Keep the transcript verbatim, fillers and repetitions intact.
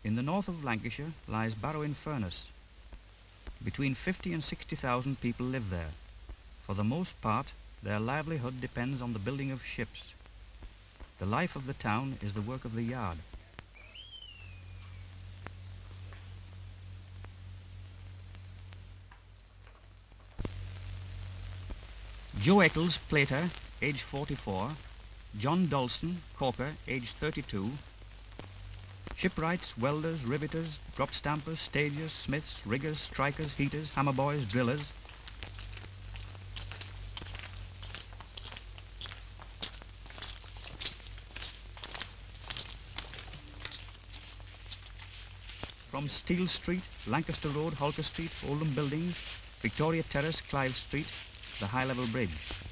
In the north of Lancashire lies Barrow-in-Furness. Between fifty and sixty thousand people live there. For the most part, their livelihood depends on the building of ships. The life of the town is the work of the yard. Joe Eccles, plater, age forty-four. John Dalston, caulker, age thirty-two. Shipwrights, welders, riveters, drop stampers, stagers, smiths, riggers, strikers, heaters, hammer boys, drillers. From Steel Street, Lancaster Road, Holker Street, Oldham Buildings, Victoria Terrace, Clive Street, the High Level Bridge.